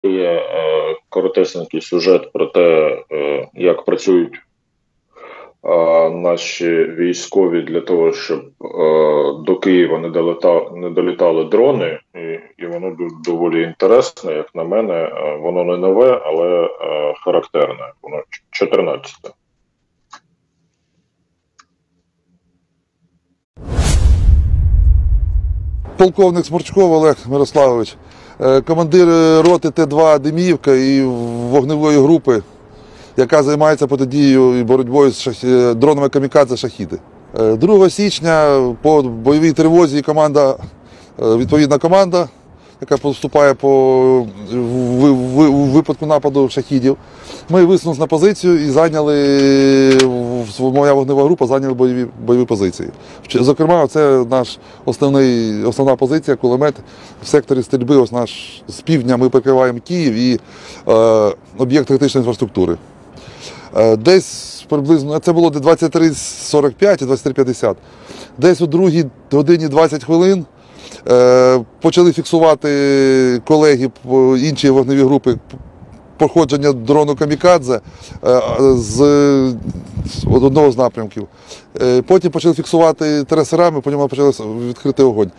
Є коротесенький сюжет про те, як працюють наші військові для того, щоб до Києва не долітали дрони, і воно доволі інтересне, як на мене. Воно не нове, але характерне. Воно 14-те. Полковник Сморчков Олег Мирославович, командир роти Т-2 Деміївка і вогневої групи, яка займається протидією і боротьбою з дронами камікадзе «Шахіди». 2 січня по бойовій тривозі відповідна команда, яка поступає по випадку нападу шахідів. Ми висунулися на позицію і моя вогнева група зайняла бойові позиції. Зокрема, це основна позиція, кулемет в секторі стрільби. Ось з півдня ми прикриваємо Київ і об'єкт критичної інфраструктури. Десь приблизно, це було 23:45 і 23:50. Десь о 2 годині 20 хвилин почали фіксувати колеги інші вогневі групи походження дрону камікадзе з одного з напрямків. Потім почали фіксувати трасерами, по ньому почали відкрити огонь.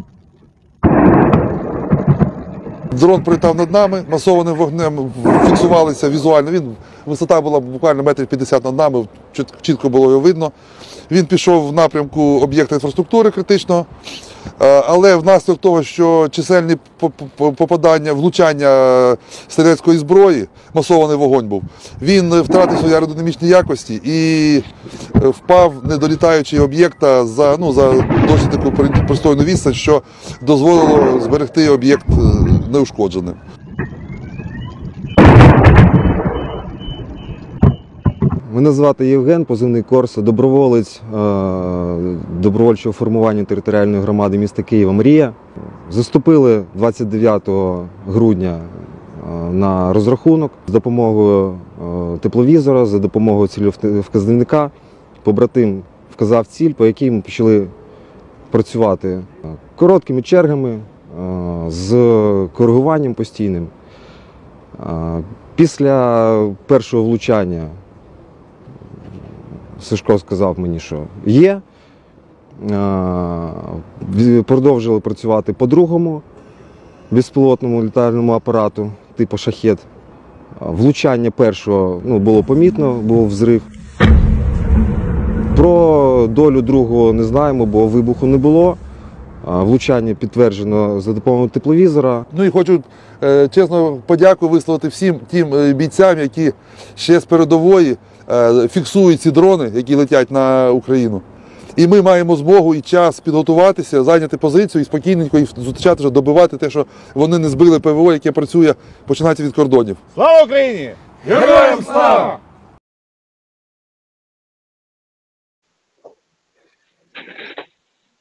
Дрон прилітав над нами, масованим вогнем фіксувалися візуально. Висота була буквально 50 метрів над нами, чітко було його видно. Він пішов в напрямку об'єкта інфраструктури критичного, але внаслідок того, що чисельні попадання, влучання стрілецької зброї, масований вогонь був, він втратив свої аеродинамічні якості і впав, не долітаючи об'єкта за досить таку пристойну відстань, що дозволило зберегти об'єкт неушкодженим. Мене звати Євген, позивний Корсо, доброволець добровольчого формування територіальної громади міста Києва «Мрія». Заступили 29 грудня на розрахунок з допомогою тепловізора, за допомогою цільовказника. Побратим вказав ціль, по якій ми почали працювати короткими чергами, з коригуванням постійним. Після першого влучання Сашко сказав мені, що є. Продовжили працювати по другому безпілотному літальному апарату типу «Шахед». Влучання першого було помітно, був взрив. Про долю другого не знаємо, бо вибуху не було. Влучання підтверджено за допомогою тепловізора. І хочу чесно подяку висловити всім тим бійцям, які ще з передової фіксують ці дрони, які летять на Україну. І ми маємо змогу і час підготуватися, зайняти позицію і спокійненько їх зустрічати, вже добивати те, що вони не збили ПВО, яке працює, починається від кордонів. Слава Україні! Героям слава!